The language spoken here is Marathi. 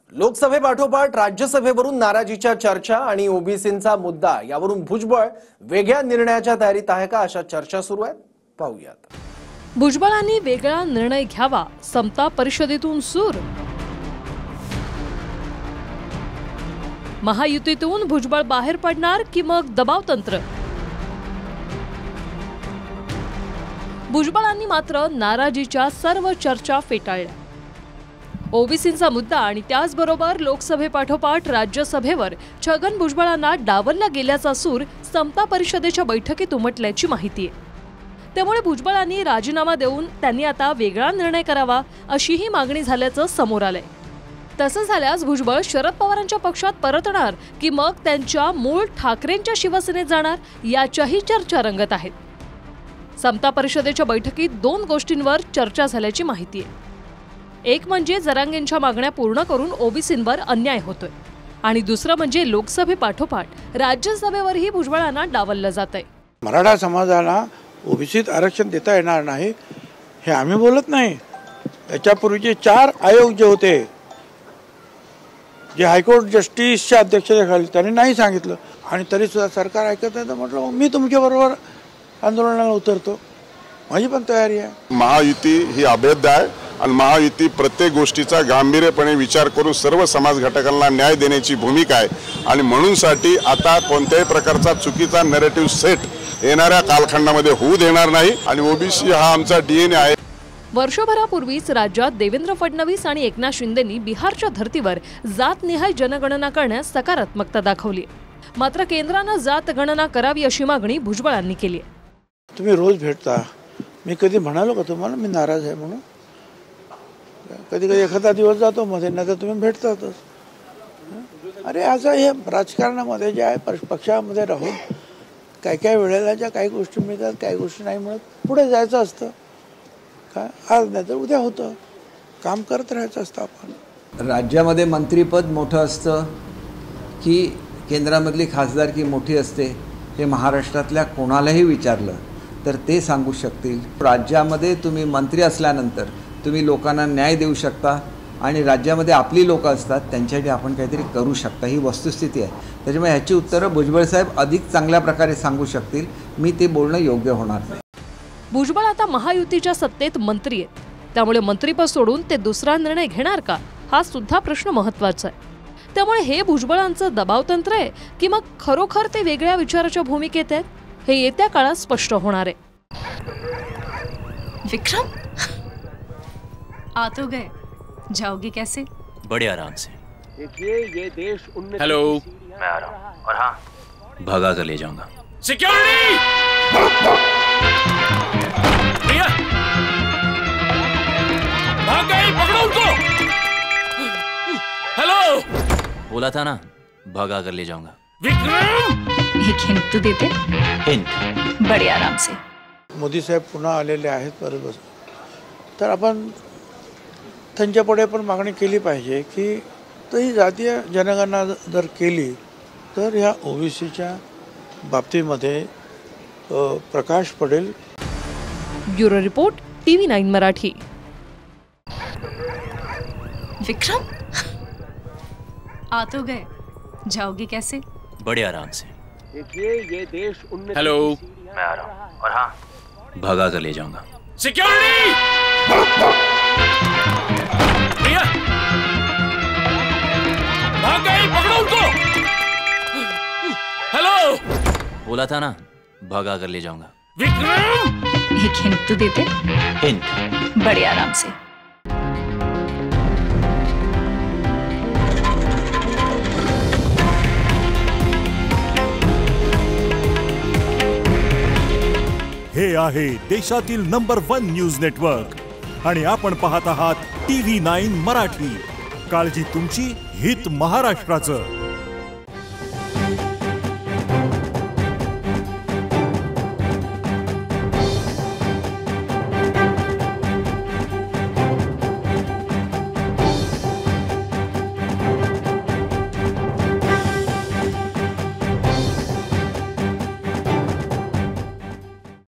लोकसभेपाठोपाठ राज्यसभेवरून नाराजीच्या चर्चा आणि ओबीसींचा मुद्दा यावरून भुजबळ वेगळ्या निर्णयाच्या तयारीत आहे का अशा चर्चा सुरू आहेत. पाहूयात. भुजबळांनी वेगळा निर्णय घ्यावा, समता परिषदेतून सूर. महायुतीतून भुजबळ बाहेर पडणार की मग दबाव तंत्र? भुजबळांनी मात्र नाराजीच्या सर्व चर्चा फेटाळल्या. ओबीसींचा मुद्दा आणि त्याचबरोबर लोकसभेपाठोपाठ राज्यसभेवर छगन भुजबळांना डावलला गेल्याचा सूर समता परिषदेच्या बैठकीत उमटल्याची माहिती आहे. त्यामुळे भुजबळांनी राजीनामा देऊन त्यांनी आता वेगळा निर्णय करावा अशीही मागणी झाल्याचं समोर आलंय. तसं झाल्यास भुजबळ शरद पवारांच्या पक्षात परतणार की मग त्यांच्या मूळ ठाकरेंच्या शिवसेनेत जाणार याच्याही चर्चा रंगत आहेत. समता परिषदेच्या बैठकीत दोन गोष्टींवर चर्चा झाल्याची माहिती आहे. एक म्हणजे जरांगेंच्या मागण्या पूर्ण करून ओबीसींवर अन्याय होतोय आणि दुसरं म्हणजे लोकसभेपाठोपाठ राज्यसभेवरही भुजबळांना डावललं जातंय. मराठा समाजाला ओबीसीत आरक्षण देता येणार नाही हे आम्ही बोलत नाही. याच्यापूर्वीचे 4 आयोग जे होते, जे हायकोर्ट जस्टिसच्या अध्यक्षतेखाली, त्यांनी नाही सांगितलं आणि तरी सुद्धा सरकार ऐकत नाही. तर म्हटलं मग मी तुमच्या बरोबर आंदोलनाला उतरतो, माझी पण तयारी आहे. महायुती ही अभेद्य आहे आणि महायुती प्रत्येक गोष्टीचा गांभीर्यपणे विचार करून सर्व समाज घटकांना न्याय देण्याची भूमिका आहे आणि म्हणूनसाठी आता कोणत्याही प्रकारचा चुकीचा नॅरेटिव्ह सेट येणाऱ्या कालखंडामध्ये होऊ देणार नाही आणि ओबीसी हा आमचा डीएनए आहे. वर्षभरापूर्वीच राज्यात देवेंद्र फडणवीस आणि एकनाथ शिंदेंनी बिहारच्या धर्तीवर जातनिहाय जनगणना करण्यास सकारात्मकता दाखवली. मात्र केंद्रानं जात गणना करावी अशी मागणी भुजबळांनी केली आहे. तुम्ही रोज भेटता, मी कधी म्हणालो का तुम्हाला मी नाराज आहे म्हणून? कधी कधी एखादा दिवस जातो मध्ये, नाही तर तुम्ही भेटतातच. अरे असं हे राजकारणामध्ये जे आहे पक्षामध्ये राहून काही वेळेला ज्या काही गोष्टी मिळतात, काही गोष्टी नाही मिळत, पुढे जायचं असतं. काय आज नाही तर उद्या होतं, काम करत राहायचं असतं. आपण राज्यामध्ये मंत्रीपद मोठं असतं की केंद्रामधली खासदारकी मोठी असते हे महाराष्ट्रातल्या कोणालाही विचारलं तर ते सांगू शकतील. राज्यामध्ये तुम्ही मंत्री असल्यानंतर तुम्ही लोकांना न्याय देऊ शकता आणि राज्यामध्ये आपली लोकं असतात त्यांच्यासाठी आपण काहीतरी करू शकता, ही वस्तुस्थिती आहे. त्याच्यामुळे ह्याची उत्तरं भुजबळ साहेब अधिक चांगल्या प्रकारे सांगू शकतील. मी ते बोलणं योग्य होणार नाही. भुजबळ आता महायुतीच्या सत्तेत मंत्री आहेत, त्यामुळे मंत्रीपद सोडून ते दुसरा निर्णय घेणार का हा सुद्धा प्रश्न महत्त्वाचा आहे. त्यामुळे हे भुजबळांचं दबावतंत्र आहे की मग खरोखर ते वेगळ्या विचाराच्या भूमिकेत आहेत हे येत्या काळात स्पष्ट होणार आहे. विक्रम, आ तो गए, जाओगे कैसे? बड़े आराम से. ये देश हेलो, मैं आ रहा हूँ और हाँ, भगा कर ले जाऊंगा. सिक्योरिटी! भैया, भाग गए, पकड़ो उनको! हेलो, बोला था ना, भगा कर ले जाऊंगा. विक्रम! एक हिंट तो देते. हिंट? बड़े आराम से. मोदी साहेब पुन्हा आलेले आहेत बरोबर, तर आपण त्यांच्या पुढे पण मागणी केली पाहिजे की ही जातीय जनगणना जर केली तर ह्या ओबीसीच्या बाबतीमध्ये प्रकाश पडेल. Bureau report, TV9 Marathi. Vikram, आ तो गए, जाओगे कैसे? बड़े आराम से. ये देश हेलो, मैं आ रहा हूँ और हाँ, भगा कर ले जाऊंगा. सिक्योरिटी! भैया, भाग गए, पकड़ो उनको! हेलो, बोला था ना, भगा कर ले जाऊंगा. विक्रम! एक हिंट तो देते. हिंट? बड़े आराम से. हे आहे देशातील नंबर 1 न्यूज नेटवर्क आणि आपण पाहत आहात TV9 मराठी. काळजी तुमची, हित महाराष्ट्राचं.